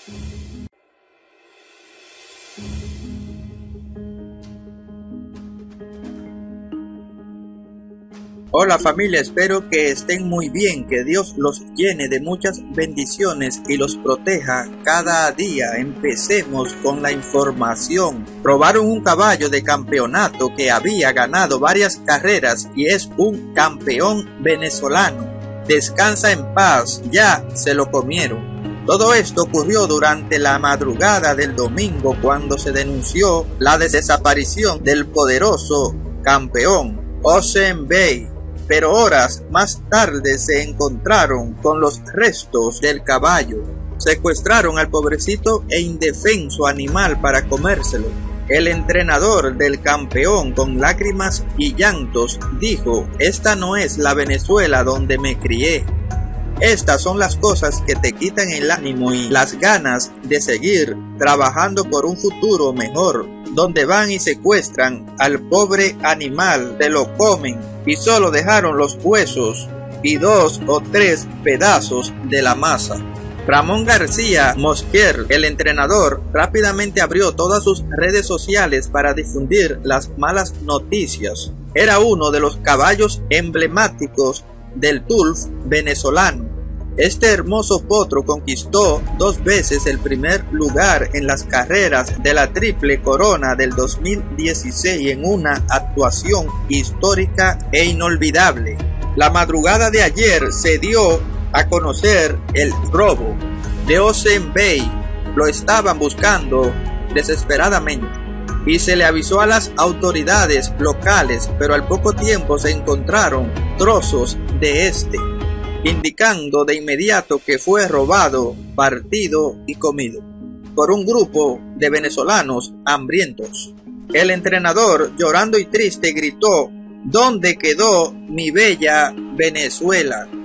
Hola familia, espero que estén muy bien, que Dios los llene de muchas bendiciones y los proteja cada día. Empecemos con la información. Robaron un caballo de campeonato que había ganado varias carreras y es un campeón venezolano. Descansa en paz, ya se lo comieron. Todo esto ocurrió durante la madrugada del domingo cuando se denunció la desaparición del poderoso campeón Ocean Bay. Pero horas más tarde se encontraron con los restos del caballo. Secuestraron al pobrecito e indefenso animal para comérselo. El entrenador del campeón, con lágrimas y llantos, dijo: "Esta no es la Venezuela donde me crié". Estas son las cosas que te quitan el ánimo y las ganas de seguir trabajando por un futuro mejor, donde van y secuestran al pobre animal, te lo comen y solo dejaron los huesos y 2 o 3 pedazos de la masa. Ramón García Mosquer, el entrenador, rápidamente abrió todas sus redes sociales para difundir las malas noticias. Era uno de los caballos emblemáticos del turf venezolano. Este hermoso potro conquistó 2 veces el primer lugar en las carreras de la Triple Corona del 2016 en una actuación histórica e inolvidable. La madrugada de ayer se dio a conocer el robo de Ocean Bay. Lo estaban buscando desesperadamente y se le avisó a las autoridades locales, pero al poco tiempo se encontraron trozos de este, indicando de inmediato que fue robado, partido y comido por un grupo de venezolanos hambrientos. El entrenador, llorando y triste, gritó: "¿Dónde quedó mi bella Venezuela?".